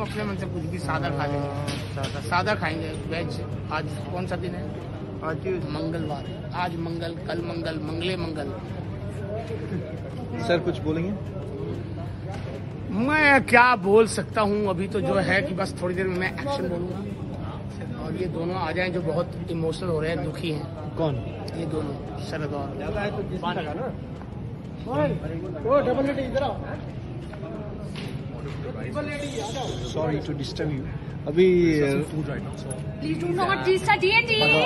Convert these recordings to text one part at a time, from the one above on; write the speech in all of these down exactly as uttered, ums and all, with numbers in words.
अपने मन से कुछ भी सादा खा लेंगे, सादा खाएंगे वेज। आज कौन सा दिन है? आज मंगलवार। आज मंगल, कल मंगल, मंगले मंगल। सर कुछ बोलेंगे? मैं क्या बोल सकता हूँ, अभी तो जो है कि बस थोड़ी देर में मैं एक्शन बोलूंगा और ये दोनों आ जाएं जो बहुत इमोशनल हो रहे हैं, दुखी हैं। कौन? ये दोनों, शरद और सॉरी टू डिस्टर्ब यू। अभी Please do not register D and D.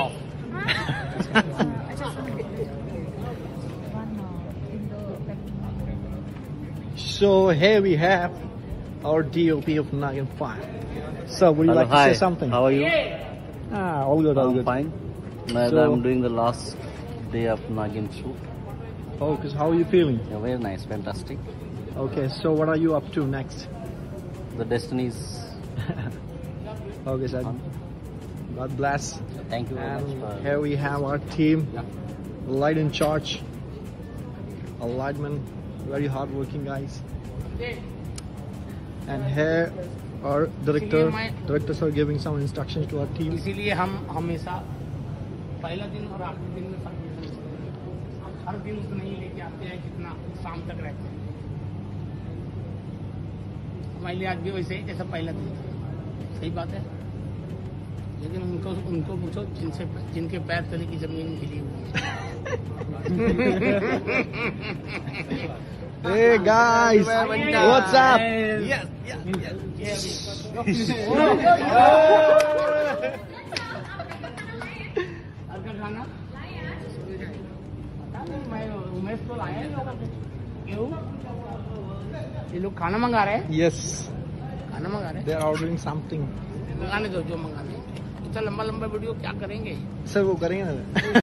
So here we have our D O P of Naagin five. So would you Hello, like hi. to say something? How are you? Ah, all good, all I'm good. fine. Well, So- I'm doing the last day of Naagin shoot. Oh, because how are you feeling? Yeah, very nice, fantastic. Okay, so what are you up to next? The destinies. Okay, sir. on. God bless. Thank you very And much. For, here we have our team, Yeah. light in charge, a lightman, very hard working guys. And here our director, directors are giving some instructions to our team. इसीलिए हम हमेशा पहला दिन और आखिरी दिन में फर्क नहीं समझते। हर दिन उतना ही लेके आते हैं कितना शाम तक रहते हैं। हमारे लिए आज भी वैसे ही जैसा पहला दिन था। सही बात है, लेकिन उनको उनको पूछो जिनसे जिनके पैर तले की जमीन हिली हुई है। Hey guys, what's up? Yes, yes, yes. Umesh तो लाया है लोगों को। क्यों? ये लोग खाना मंगा रहे हैं? Yes, खाना मंगा रहे हैं? they are ordering something. मंगाने दो जो मंगाने। इतना लंबा लंबा वीडियो क्या करेंगे? सर वो करेंगे ना?